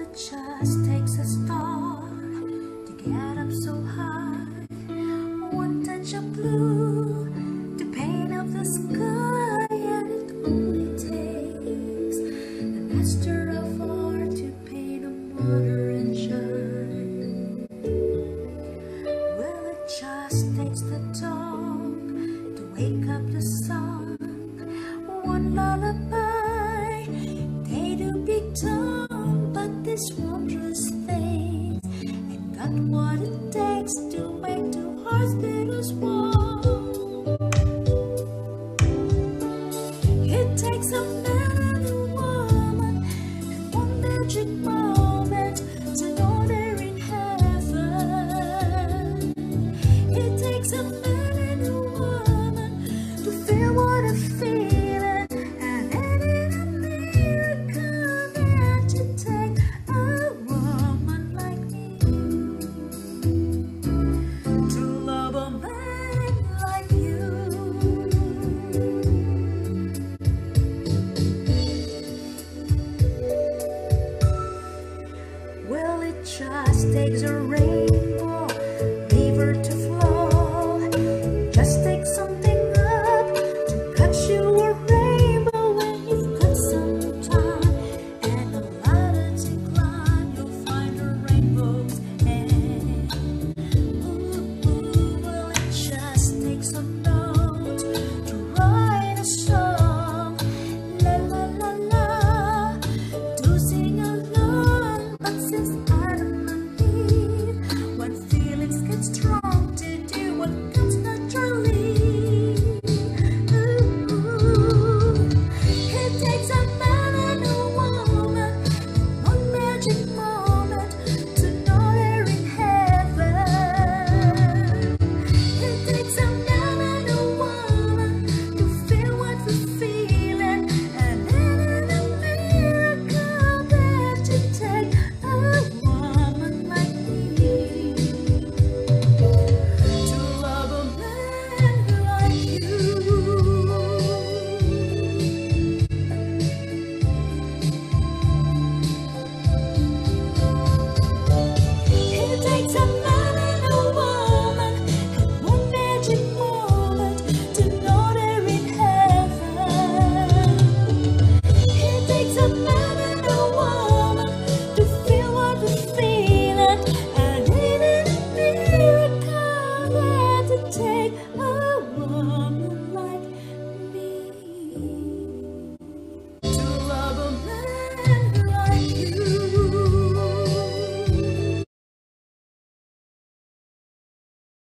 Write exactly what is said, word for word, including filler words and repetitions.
it just takes a star to get up so high. One touch of blue to paint up the sky, and it only takes the master of art to paint a water and shine. Well, it just takes the dawn to wake up the sun. One lullaby, they do be done, but this wondrous thing ain't got what it takes to make two hearts beat as one. It takes a man and a woman and one magic moment to know they're in heaven. It takes a man and a woman to feel what I feel. Well, it just takes a rainbow, river to flow. Just take something up to cut you a rainbow. When you've got some time and a ladder to climb, you'll find a rainbow's end. Ooh, ooh, well, it just takes a note to write a song. La la la la, to sing along. But since I'm underneath, when feelings get strong to do what comes naturally, ooh, it takes a